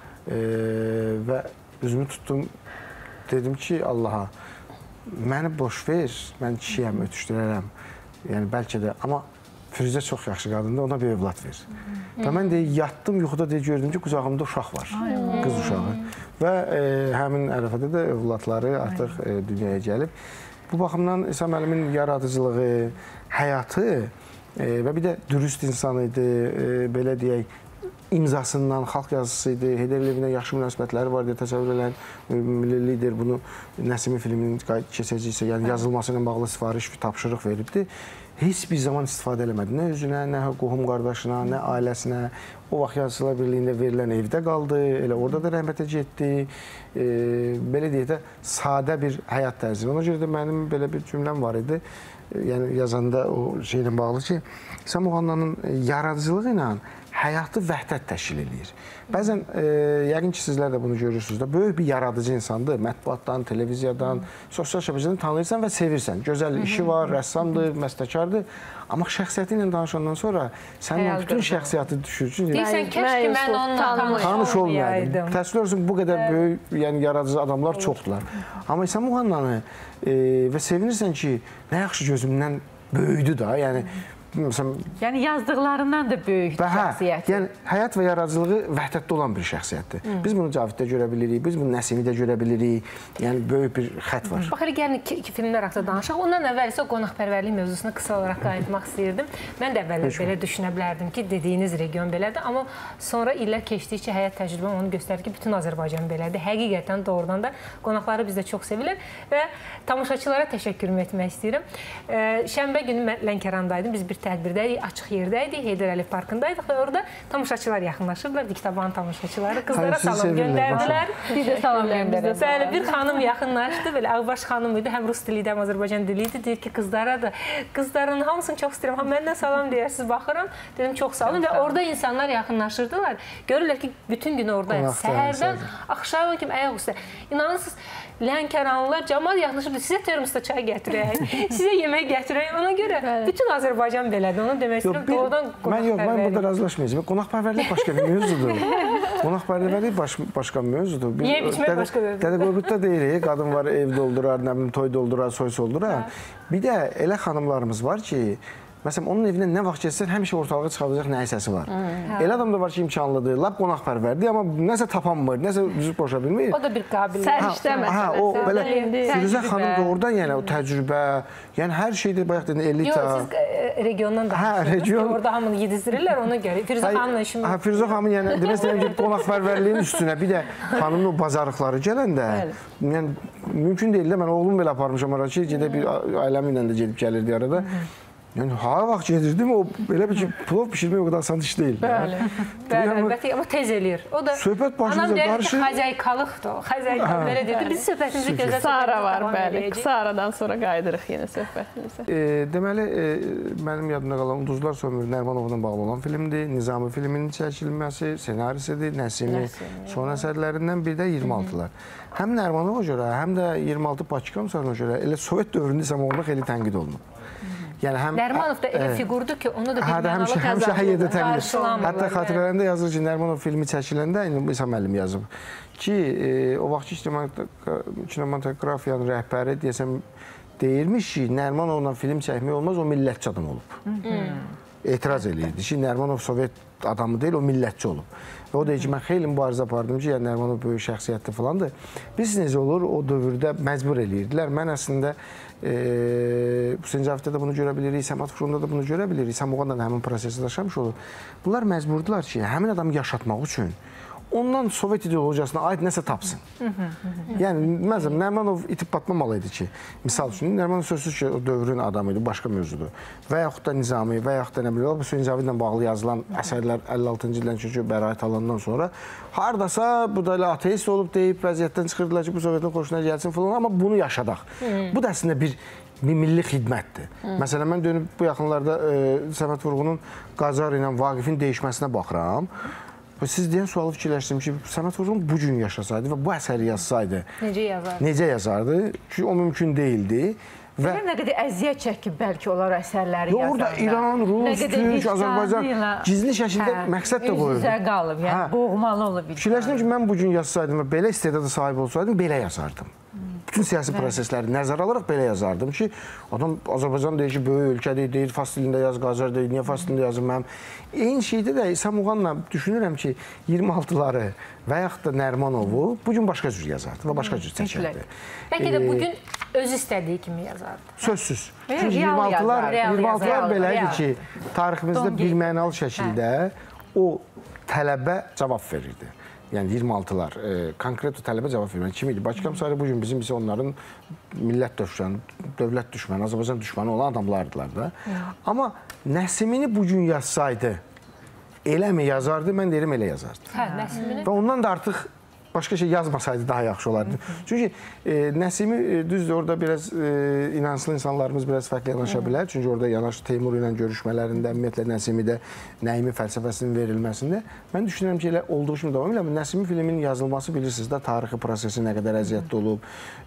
və üzümü tutdum, dedim ki, Allaha, məni boş ver, mən kişiyəm, ötüşdürərəm. Yəni, bəlkə də, amma Firuzə çox yaxşı qadındır, ona bir övlad ver. Və mən deyir, yatdım, yuxuda deyir, gördüm ki, qucağımda uşaq var, qız uşağı. Və həmin ərəfədə də övladları artıq dünyaya gəlib. Bu baxımdan İsa müəllimin yaradıcılığı, həyatı və bir də dürüst insan idi, belə deyək, imzasından xalq yazısı idi, Heydər Əliyevinə yaxşı münasibətləri var deyə təsəvvür edən milli lider bunu Nəsimi filminin keçəcəksə, yəni yazılması ilə bağlı sifariş, tapşırıq veribdi. Heç bir zaman istifadə eləmədi. Nə özünə, nə qohum qardaşına, nə ailəsinə. O vaxt Yazıçılar Birliyində verilən evdə qaldı, elə orada da rəhmətə getdi. Belə deyək də, sadə bir həyat tərzi. Ona görə də mənim belə bir cümləm var idi. Yəni yazanda o şeylə bağlı ki, İsa Muğannanın yaradıcılığı ilə həyatı vəhdət təşkil edir. Bəzən, yəqin ki, sizlər də bunu görürsünüz də, böyük bir yaradıcı insandır. Mətbuatdan, televiziyadan, sosial şəbəkədən tanıyırsan və sevirsən. Gözəl işi var, rəssamdır, məstəkardır. Amma şəxsiyyəti ilə danışandan sonra sənin bütün şəxsiyyəti düşür. Deyirsən, kəşki mən onunla tanış olmayaydım. Təəssüf olsun, bu qədər böyük, yəni yaradıcı adamlar çoxdular. Amma İsa Muğannanı və sevinirsən ki, nə yaxşı gözümdən böyüdü da, yəni yəni yazdıqlarından da böyük şəxsiyyətdir. Yəni həyat və yaradıcılığı vəhdətdə olan bir şəxsiyyətdir. Biz bunu Caviddə görə bilirik, biz bunu Nəsimidə görə bilirik. Yəni böyük bir xətt var. Bax, gəlin iki filmlər haqqında danışaq. Ondan əvvəl isə qonaqpərvərlik mövzusuna qısa olaraq qayıtmaq istəyirdim. Mən də əvvəllər belə düşünə bilərdim ki, dediyiniz region belədir. Amma sonra illər keçdikcə həyat təcrübəm onu göstərir ki, bütün Azərbaycan belədir. Həqiqətən doğrudan da qonaqları bizdə çox sevilir və tamaşaçılara təşəkkürümü etmək istəyirəm. Şənbə günü mən Lənkərandaydım. Biz bir tədbirdəydik, açıq yerdəydik, Heydər Əliyev parkındaydıq və orada tamaşaçılar yaxınlaşırlar, Diktabanın tamaşaçıları. Qızlara salam göndərdilər. Biz də salam göndərdilər. Bəli, bir xanım yaxınlaşdı, belə Ağbaş xanım idi, həm rus dili idi, həm Azərbaycan dili idi. Deyir ki, qızlara da, qızların hamısını çox istəyirəm, məndən salam deyərsiniz, baxıram. Dedim, çox sağ olun və orada insanlar yaxınlaşırdılar. Görürlər ki, bütün gün oradayıq. Səhərdən axşama kimi ayaq üstə. İnanırsınız, Lənkəranlılar cəmaət yaxınlaşıb, sizə termosda çay gətirək, sizə yemək gətirək. Ona görə bütün Azərbaycan belədir. Onu demək istəyirəm, doğrudan qonaqpərvərlik. Mən burada razılaşmayacağım. Qonaqpərvərlik başqa bir mövzudur. Qonaqpərvərlik başqa bir mövzudur. Yeyib içmək başqa mövzudur. Dədə Qorqudda deyirik, qadın var, ev doldurar, nə bilim, toy doldurar, soy soldurar. Bir də elə xanımlarımız var ki, məsələn, onun evinə nə vaxt keçsən, həmişə ortalığa çıxaracaq nə əsəsi var. Elə adam da var ki, imkanlıdır, lap qonaqpərvərdir, amma nəsə tapanmır, nəsə düzüb boşa bilmir. O da bir qabiliyyət. Səriştə məsələsi. O belə Firuzə xanım doğrudan, yəni o təcrübə, yəni hər şeydə bayaq dedin, elita. Yox, siz regiondan danışırsınız. Orada hamını yedizdirirlər, ona görə. Firuzə xanımla işim yox. Firuzə xanım, yəni demək istəyirəm ki, qonaqpərvərliyin üstünə bir də xanımın o bazarlıqları gələndə, yəni mümkün deyil də, mən oğlum belə aparmışam ara ki, gedək bir ailəmi ilə də gedib gəlirdi arada. Yəni, hara vaxt gedirdim, o belə bir ki, plov pişirmək o qədər asan iş deyil. Bəli. Bəli, amma tez eləyir. O da söhbət başımıza qarşı... Anam deyir ki, xəzəykalıqdır o, xəzəykalı belə dedi. Biz söhbətimizi gözə Qısa ara var, bəli. Qısa aradan sonra qayıdırıq yenə söhbətimizə. Deməli, mənim yadımda qalan Ulduzlar Sönmür Nərimanovla bağlı olan filmdir. Nizami filminin çəkilməsi, senarisidir, Nəsimi son əsərlərindən bir də 26-lar. Həm Nərimanova görə, həm də 26 Bakı Komissarına görə elə Sovet dövründə isə ona xeyli tənqid olunub. Nərimanov da elə fiqurdur ki, onu da bir mənalı qəzəblidir. Hətta xatirələrində yazır ki, Nərimanov filmi çəkiləndə, İsa müəllim yazıb ki, o vaxtki kinematografiyanın rəhbəri deyəsəm deyirmiş ki, Nərimanovla film çəkmək olmaz, o millətçi adam olub. Etiraz eləyirdi ki, Nərimanov Sovet adamı deyil, o millətçi olub. Və o deyir ki, mən xeyli mübarizə apardım ki, yəni Nərimanov böyük şəxsiyyətli falandır. Biz necə olur, o dövrdə məcbur eləyirdilər. Mən əslində Hüseyn Caviddə də bunu görə bilirik, Səməd Furunda da bunu görə bilirik, Səmoğanla da həmin prosesi daşımış olur. Bunlar məcburdular ki, həmin adamı yaşatmaq üçün ondan Sovet ideologiyasına aid nəsə tapsın. Yəni, məsələn, Nərimanov itib batmamalıydı ki, misal üçün, Nərimanov sözsüz ki, o dövrün adamı idi, başqa mövzudur. Və yaxud da Nizami, və yaxud da nə biləyəm, Hüseyn Cavidlə bağlı yazılan əsərlər 56-cı ildən çünki bəraət alandan sonra hardasa bu da elə ateist olub deyib, vəziyyətdən çıxırdılar ki, bu Sovetin xoşuna gəlsin falan, amma bunu yaşadaq. Bu da əslində bir milli xidmətdir. Məsələn, mən dönüb bu yaxınlarda Səməd Vurğunun Qacar ilə Vaqifin dəyişməsinə baxıram. Siz deyən sualı fikirləşdim ki, Səməd Vurğun bu gün yaşasaydı və bu əsəri yazsaydı necə yazardı? Çünki o mümkün deyildi. Nə qədər əziyyət çəkib bəlkə onlar əsərləri yazardı. Orada İran, Rus, Türk, Azərbaycan gizli şəkildə məqsəd də qoyurdu. Üzə qalıb, yəni boğmalı olub. Fikirləşdim ki, mən bu gün yazsaydım və belə istedada sahib olsaydım, belə yazardım. Bütün siyasi prosesləri nəzərə alaraq belə yazardım ki, adam Azərbaycan deyir ki, böyük ölkədir, deyir fars dilində yaz, Qacar deyir, niyə fars dilində yazım mənim? Eyni şeydə də İsa Muğanla düşünürəm ki, 26-ları və yaxud da Nərimanovu bugün başqa cür yazardı və başqa cür çəkərdi. Bəlkə də bugün öz istədiyi kimi yazardı. Sözsüz. Çünki 26-lar belə idi ki, tariximizdə birmənalı şəkildə o tələbə cavab verirdi. Yəni 26-lar konkret o tələbə cavab verməyən kim idi? Bakı Komissarı bugün bizim isə onların millət düşmanı, dövlət düşmanı, Azərbaycan düşmanı olan adamlardılar da. Amma Nəsimini bugün yazsaydı, elə mi yazardı? Mən deyirəm, elə yazardı. Hə, Nəsimini. Və ondan da artıq başqa şey yazmasaydı daha yaxşı olardı. Çünki Nəsimi düzdür, orada biraz inanslı insanlarımız biraz fərqli yanaşa bilər. Çünki orada yanaşı Teymur ilə görüşmələrində, ümumiyyətlə Nəsimi də Nəimi fəlsəfəsinin verilməsində mən düşünürəm ki, elə olduğu kimi davam edir. Nəsimi filminin yazılması bilirsiniz də, tarixi prosesi nə qədər əziyyətli olub,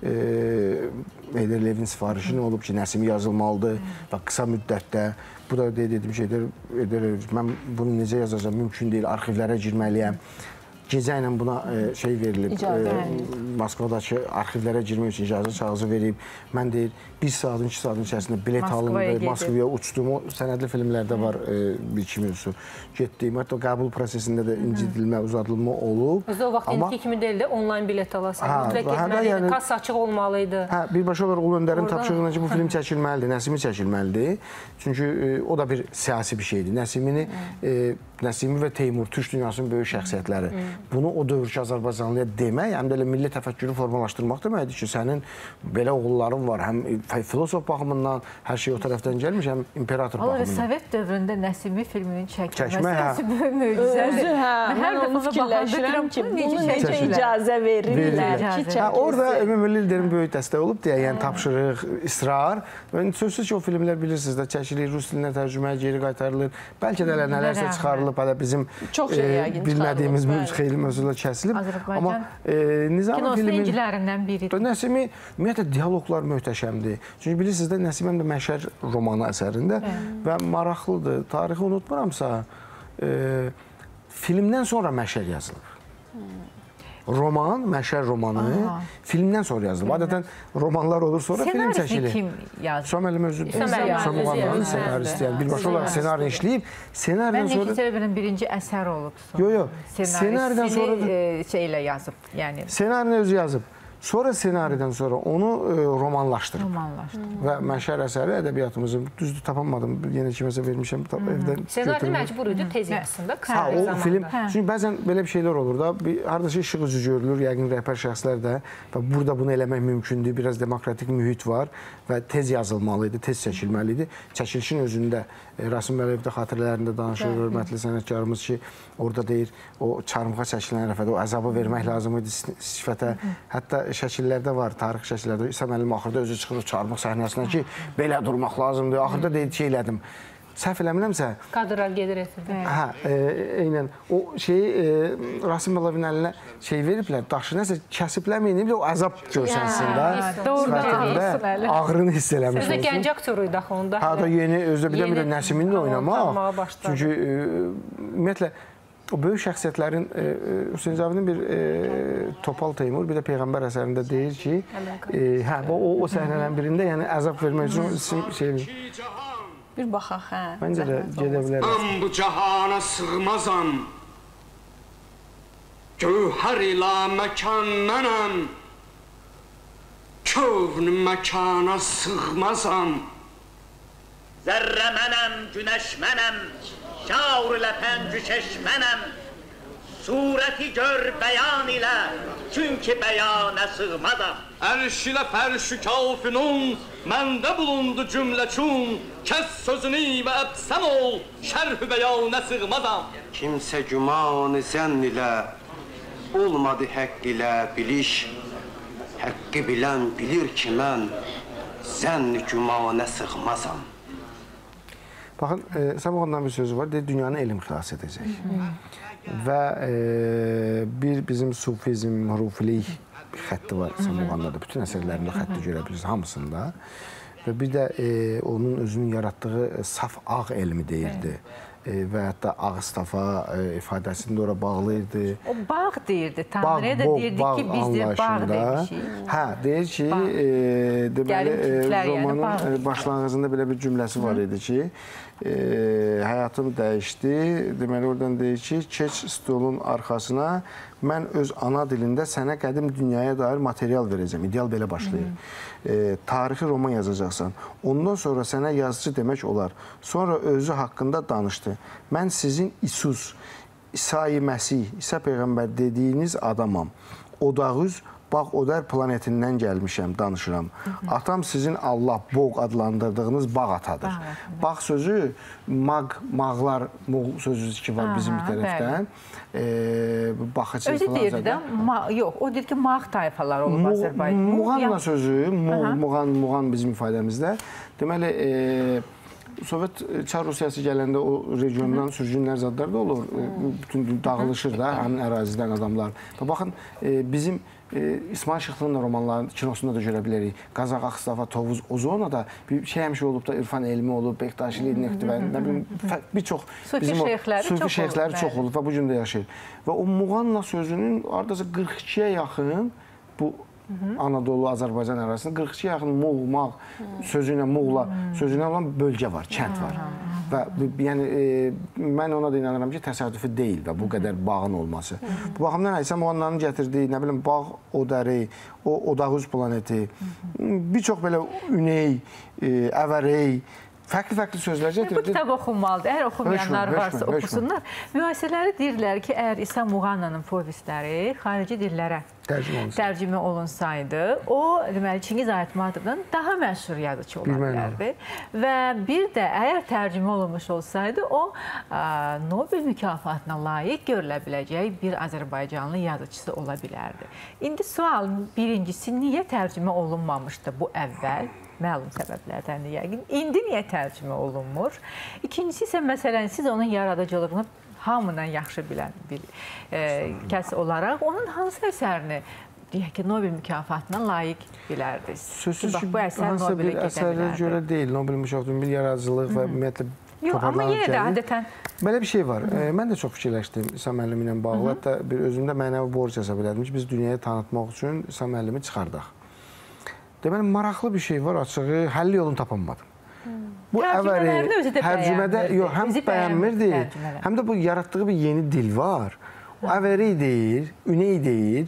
Heydər Levin sifarişi nə olub ki, Nəsimi yazılmalıdır və qısa müddətdə. Bu da dediyim şeydir, mən bunu necə yazacağım, mümkün deyil, arxivlərə girməliyəm. Gecə ilə buna şey verilib, Moskvadakı arxivlərə girmək üçün icazə kağızı verib. Mən deyir, 1 saatın, 2 saatın içərisində bilet alındı, Moskvaya uçdum. O sənədli filmlərdə var bir-iki mövzusu. Getdim, hətta qəbul prosesində də incidilmə, uzadılma olub. Özdə o vaxt indiki kimi deyil də, onlayn bilet alasan. Mütləq getməliydi, kassa açıq olmalıydı. Hə, birbaşa olaraq Ulu Öndərin tapşırığına ki, bu film çəkilməlidir, Nəsimi çəkilməlidir. Çünki o da bir siyasi bir şeydir. Nəsimi və Teymur, Türk dünyasının böyük şəxsiyyətləri. Bunu o dövrki Azərbaycanlıya demək, həm də elə milli təfəkkürü formalaşdırmaq deməkdir ki, sənin belə oğulların var, həm filosof baxımından hər şey o tərəfdən gəlmiş, həm imperator baxımından. Sovet dövründə Nəsimi filminin çəkilməsi böyük möcüzədir. Mən onu fikirləşirəm ki, bunu necə icazə verirlər ki, çəkilsin. Orada ümumilli liderin böyük dəstək olub deyə, yəni tapşırıq, israr. Sözsüz ki, o filmlər bilirsiniz də, çəkilir, rus dilinə tərcümə, geri qaytarılır. Bəlkə də nələrsə çıxarılıb, hələ bizim bilmədiyimiz xeyli mövzular kəsilib. Amma Nizami filmin biridir. Nəsimi, ümumiyyətlə, diyaloqlar möhtəşəmdir. Çünki bilirsiniz də, Nəsiməm də Məşər romanı əsərində və maraqlıdır. Tarixi unutmuramsa, filmdən sonra Məşər yazılıb. Roman, Məşər romanı filmdən sonra yazılıb. Adətən romanlar olur, sonra film çəkilir. Senarisi kim yazıb? Söməlim özü senaristi, yəni birbaşa olaraq senari işləyib. Mən Nekin Səbəbinin birinci əsər olub. Yox, senaridən sonra şeylə yazıb. Senarini özü yazıb. Sonra senariden sonra onu romanlaşdırıb. Və məşər əsəri ədəbiyyatımızın, düzdür, tapamadım, yenə kiməsə vermişəm, evdən Senardə məcbur idi, tez yazsın da, qısa bir zamanda. Film, çünki bəzən belə bir şeylər olur da, haradasa işıq üzü görülür, yəqin rəhbər şəxslər də və burada bunu eləmək mümkündür, biraz demokratik mühit var və tez yazılmalı idi, tez çəkilməli idi. Çəkilişin özündə Rasim Əliyev də xatirələrində danışır, hörmətli sənətkarımız ki, orada deyir, o çarmıxa çəkilən rəfədə o əzabı vermək lazım idi sifətə. Hətta şəkillərdə var, tarix şəkillərdə. İsa müəllim axırda özü çıxır çarmıq səhnəsinə ki, belə durmaq lazımdır. Axırda deyir ki, elədim. Səhv eləmirəmsə... Kadrlar gedir etirdi. Hə, eynən. O şeyi Rasim Əlliyevin əlinə şey veriblər, daşı nəsə kəsiblər mi, o əzab görsənsin də. Sifətində ağrını hiss eləmiş olsun. Özdə gənc aktörüydü axı onda. Ha da yeni, özdə bir də Nəsimin də oynamaq. Çünki ümumiyyətlə, o böyük şəxsiyyətlərin, Hüseyin Cavidin bir Topal Teymur, bir də Peyğəmbər əsərində deyir ki, o səhnələrin birində əzab vermək üçün şey... Bir baxaq, hə. Məncə də gedə bilərik. Mən bu cahana sığmazam, gövhər ilə məkan mənəm, kövn məkana sığmazam. Zərrə mənəm, günəş mənəm, şaur ilə pəncüşeş mənəm, surəti gör bəyan ilə, çünki bəyana sığmazam. Ərş ilə fərş-ü kafinun, məndə bulundu cümləçun, kəs sözünü və əbsəm ol, şərh-ü bəyana sığmazam. Kimsə güman zənn ilə, olmadı həqq ilə biliş, həqqi bilən bilir ki, mən zənn gümanə sığmazam. Baxın, Səbuğandan bir sözü var, deyir, dünyanı elm xilas edəcək. Və bir bizim sufizm, rufilik xətti var Səbuğanda da, bütün əsərlərində xətti görə bilirsiniz, hamısında. Və bir də onun özünün yaratdığı saf ağ elmi deyirdi. Və hətta Ağstafa ifadəsində ora bağlıydı. O bağ deyirdi, Tanrı'ya da deyirdi ki, biz de bağ demişik. Hə, deyir ki, deməli, romanın başlanğıcında belə bir cümləsi var idi ki, həyatım dəyişdi. Deməli, oradan deyir ki, keç stolun arxasına, mən öz ana dilində sənə qədim dünyaya dair material verəcəm. İdeal belə başlayır. Tarixi roman yazacaqsan. Ondan sonra sənə yazıcı demək olar. Sonra özü haqqında danışdı. Mən sizin İsus, İsa-i Məsih, İsa Peyğəmbər dediyiniz adamam. Odağüz, bax, Odər planetindən gəlmişəm, danışıram. Atam sizin Allah, Boq adlandırdığınız bağ atadır. Bağ sözü, mağlar sözü ki var bizim bir tərəfdən. Baxıcı özü deyirdi də, yox, o deyir ki, mağ tayfaları olub Azərbaycan. Muğanla sözü, muğan bizim ifadəmizdə. Deməli, Sovet Çar Rusiyası gələndə o regiondan sürgünlər zadlar da olur. Bütün dağılışır da həmin ərazidən adamlar. Baxın, bizim İsmail Şıxlının romanlarının kinosunda da görə bilərik. Qazaq, Ağstafa, Tovuz, o zonada bir şey həmişə olub da İrfan elmi olub, Bektaşili, Neftivə, bir çox sufi şeyxləri çox olub və bu gün də yaşayır. Və o Muğanla sözünün aradasa 42-yə yaxın bu Anadolu, Azərbaycan arasında 42 yaxın Muğ sözü ilə, Muğla sözü ilə olan bölgə var, kənd var. Və yəni, mən ona da inanıram ki, təsadüfi deyil də bu qədər bağın olması. Bu baxımdan İsa Muğanların gətirdiyi, nə bilim, bağ, Odəri, o Odağüz planeti, bir çox belə Üney, Əvərey, fərqli sözlər gətirir. Bu kitab oxunmalıdır. Əgər oxumayanlar varsa oxusunlar. Mühasirələri deyirlər ki, əgər İsa Muğannanın povestləri xarici dillərə tərcümə olunsaydı, o, deməli, Çingiz Aytmatovdan daha məşhur yazıcı ola bilərdi. Və bir də, əgər tərcümə olunmuş olsaydı, o, Nobel mükafatına layiq görülə biləcək bir Azərbaycanlı yazıcısı ola bilərdi. İndi sual birincisi, niyə tərcümə olunmamışdı bu əvvəl? Məlum səbəblərdən yəqin. İndi niyə tərcümə olunmur? İkincisi isə, məsələn, siz onun yaradıcılığını hamından yaxşı bilən bir kəs olaraq, onun hansı əsərini, deyək ki, Nobel mükafatına layiq bilərdiniz? Sözsüz ki, hansısa bir əsərlərə görə deyil, Nobel mükafatının bir yaradıcılıq və ümumiyyətlə amma yenə də adətən... Belə bir şey var. Mən də çox fikirləşdim İsa müəllimi ilə bağlı. Hətta bir özümdə mənəvi borc hesab elədim ki, biz dünyaya tanıtmaq üçün İsa müəllimi çıxardaq. Deməli, maraqlı bir şey var, açığı, həlli yolunu tapamadım. Bu tərcümələrdə özü də bəyənmirdi. Həm bəyənmirdi, həm də bu yaratdığı bir yeni dil var. O əvəri deyir, üney deyir,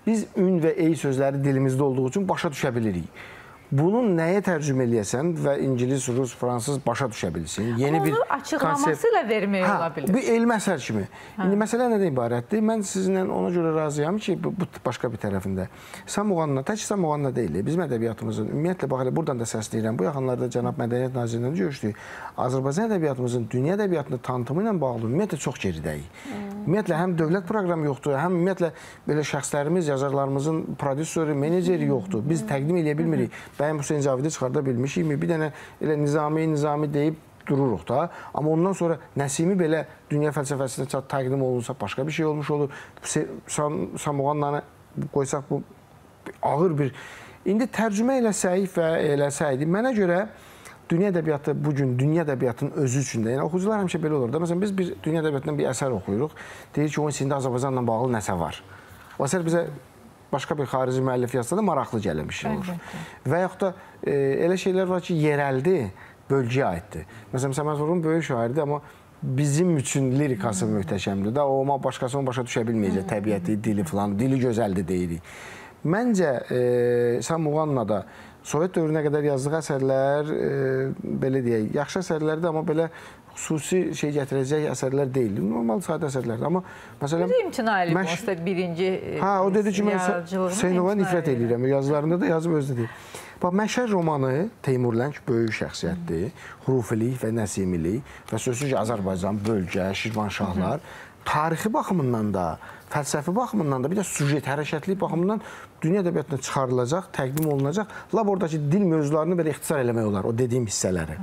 biz ün və ey sözləri dilimizdə olduğu üçün başa düşə bilirik. Bunun nəyə tərcümə eləyəsən və ingilis, rus, fransız başa düşə bilsin. Yeni bir açıqlaması ilə vermək ola bilir. Bu elmi əsər kimi. İndi məsələ nədən ibarətdir? Mən sizinlə ona görə razıyam ki, bu başqa bir tərəfində. Samuğanla, tək Samuğanla deyil. Bizim ədəbiyyatımızın, ümumiyyətlə, bax, buradan da səsləyirəm. Bu yaxınlarda Cənab Mədəniyyət Nazirliyinin görüşdüyü Azərbaycan ədəbiyyatımızın dünya ədəbiyyatının tanıtımı ilə bağlı ümumiyyətlə çox geridəyik. Ümumiyyətlə, həm dövlət proqramı yoxdur, həm ümumiyyətlə belə şəxslərimiz, yazarlarımızın prodüseri, meneceri yoxdur. Biz təqdim edə bilmirik. Bəyəm Hüseyin Zavidi çıxarda bilmişik mi? Bir dənə elə nizami deyib dururuq da. Amma ondan sonra Nəsimi belə dünya fəlsəfəsində təqdim olunsa başqa bir şey olmuş olur. Samuğanla qoysaq bu ağır bir... İndi tərcümə eləsək və eləsəydi, mənə görə dünya ədəbiyyatı bugün dünya ədəbiyyatının özü üçün də, yəni oxucular həmişə belə olur da. Məsələn, biz bir dünya ədəbiyyatından bir əsər oxuyuruq. Deyir ki, onun içində Azərbaycanla bağlı nəsə var. O əsər bizə başqa bir xarici müəllif yazsa da maraqlı gəlmiş olur. Və yaxud da elə şeylər var ki, yerəldi, bölgəyə aiddir. Məsələn, Səməd Vurğun böyük şairdir, amma bizim üçün lirikası möhtəşəmdir da. O, başqası onu başa düşə bilməyəcək, təbiəti, dili falan, dili gözəldir deyirik. Məncə, Samuğanla da Sovet dövrünə qədər yazdığı əsərlər, belə deyək, yaxşı əsərlərdir, amma belə xüsusi şey gətirəcək əsərlər deyil. Normal, sadə əsərlərdir. Amma məsələn... Bir imtina eləyib olsa birinci o dedi ki, mən Hüseynova nifrət edirəm. Yazılarında da yazıb özdə deyil. Bax, Məşər romanı Teymur Ləng böyük şəxsiyyətdir. Xurufilik və Nəsimilik və sözsüz ki, Azərbaycan, bölgə, Şirvanşahlar tarixi baxımından da, fəlsəfi baxımından da, bir də sujet, hərəkətlik baxımından dünya ədəbiyyatına çıxarılacaq, təqdim olunacaq. Lab oradakı dil mövzularını belə ixtisar eləmək olar, o dediyim hissələri.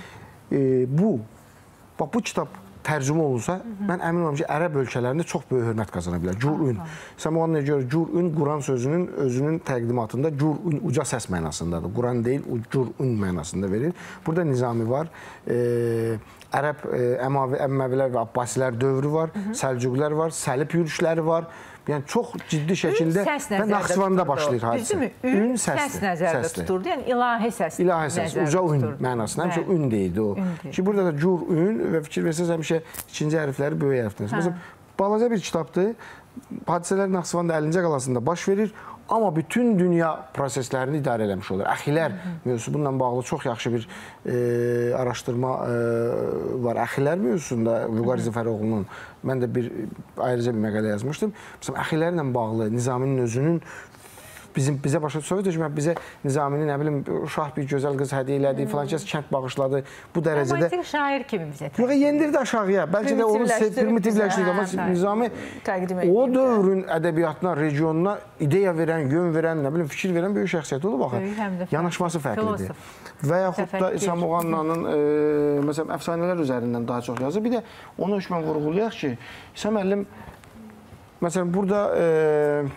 Bax, bu kitab tərcümə olunsa, mən əmin olum ki, ərəb ölkələrində çox böyük hörmət qazana bilər. Cur-ün. Samuğanla görə cur-ün Quran sözünün özünün təqdimatında cur-ün uca səs mənasındadır. Quran deyil, cur-ün mənasında verir. Burada Nizami var. Ərəb, Əməvilər və Abbasilər dövrü var, Səlcuqlər var, Səlib yürüşləri var. Yəni, çox ciddi şəkildə və Naxçıvanda başlayır hadisə. Ün səs nəzərdə tuturdu, yəni ilahi səs. İlahi səs, uca ün mənasında, həmişə ün deyildi o. Ki, burada da cur ün və fikir versəz həmişə ikinci hərfləri böyük hərfdir. Məsələn, balaca bir kitabdır, hadisələr Naxçıvanda 50-ci qalasında baş verir. Amma bütün dünya proseslərini idarə eləmiş olur. Əxilər mövzusu bununla bağlı çox yaxşı bir araşdırma var. Əxilər mövzusunda Vüqar Zəfəroğlu'nun, mən də ayrıca bir məqalə yazmışdım. Məsələn, əxilərlə bağlı Nizaminin özünün bizə başa Sovet hökuməti bizə Nizamini, nə bilim, uşaq bir gözəl qız hədiyyə elədi, filan kəs kənd bağışladı. Bu dərəcədə... Romantik şair kimi bizə təqdim. Yox, yendirdi aşağıya. Bəlkə də onu primitivləşdirdi. Amma Nizami o dövrün ədəbiyyatına, regionuna ideya verən, yön verən, nə bilim, fikir verən böyük şəxsiyyət olub. Baxın, yanaşması fərqlidir. Və yaxud da Samuğanla'nın, məsələn, əfsanələr üzərindən daha çox yazır. Bir də onu hökmən vurğulayaq ki, İsa müəllim, məsələn, burada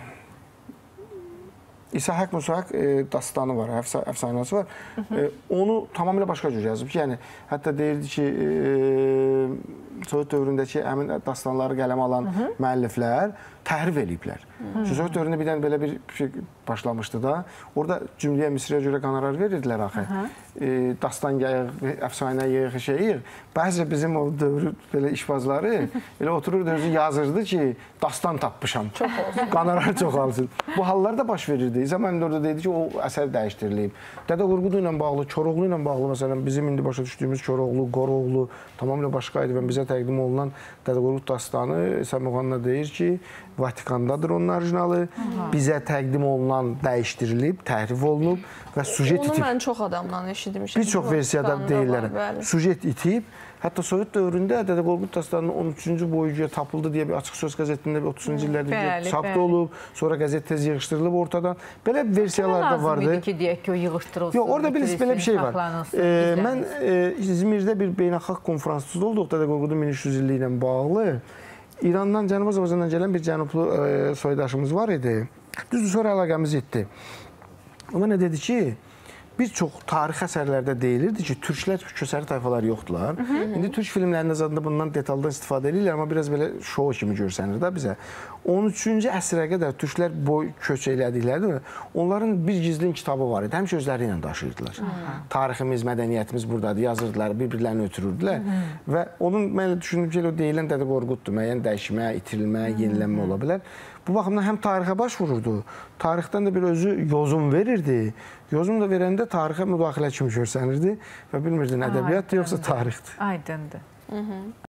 İsa Haq Musaq dastanı var, əfsanəsi var. Onu tamamilə başqa cür yazıb ki, yəni, hətta deyirdi ki, Sovet dövründəki həmin dastanları qələm alan müəlliflər təhrif eləyiblər. Sovet dövründə bir dənə belə bir şey başlamışdı da, orada cümləyə, misriyə görə qonorar verirdilər axı. Dastan yayıq, əfsanə yayıq, şey yayıq. Bəzi bizim o dövrü belə işbazları elə otururdu, özü yazırdı ki, dastan tapmışam. Qonorar çox alsın. Bu hallar da baş verirdi. İsa müəllim orada deyirdi ki, o əsər dəyişdirilib. Dədə Qorqud ilə bağlı, Koroğlu ilə bağlı, məsələn, bizim indi başa düşdüyümüz Koroğlu, Qoroğlu tamamilə başqa idi və bizə təqdim olunan Dədə Qorqud dastanı Samuğanla deyir ki, Vatikandadır onun orijinalı. Bizə təqdim olunan dəyişdirilib, təhrif olunub və sujet itib. Onu mən çox adamdan eşitmişəm. Bir çox versiyada deyirlər. Sujet itib. Hətta Sovet dövründə Dədə Qorqud dastanının 13-cü boyucuya tapıldı deyə bir açıq söz qəzetində 30-cu illərdə çapda olub. Sonra qəzet tez yığışdırılıb ortadan. Belə versiyalar da vardı. Lazım idi ki, deyək ki, o yığışdırılsın. Yox, orada belə bir şey var. Mən İzmirdə bir beynəlxalq konferansda olduq Dədə Qorqudun 1300 illiyi ilə bağlı. İrandan, Cənub Azərbaycandan gələn bir cənublu soydaşımız var idi. Düzdür, sonra əlaqəmiz etdi. Ona nə dedi ki, bir çox tarixi əsərlərdə deyilirdi ki, türklər köçəri tayfalar yoxdular. İndi türk filmlərinin azadında bundan detaldan istifadə edirlər, amma biraz belə şou kimi görsənir də bizə. 13-cü əsrə qədər türklər boy köç elədiklərdə onların bir gizlin kitabı var idi. Həmişə özləri ilə daşıyırdılar. Tariximiz, mədəniyyətimiz buradadır, yazırdılar, bir-birlərini ötürürdülər. Və onun, mən elə düşündüm ki, o deyilən Dədə Qorquddur, müəyyən dəyişmə, itirilmə, yenilənmə ola bilər. Bu baxımdan həm tarixə baş vururdu, tarixdən də bir özü yozum verirdi. Yozum da verəndə tarixə müdaxilə kimi görsənirdi və bilmirdin ədəbiyyatdır yoxsa tarixdir. Aydındır.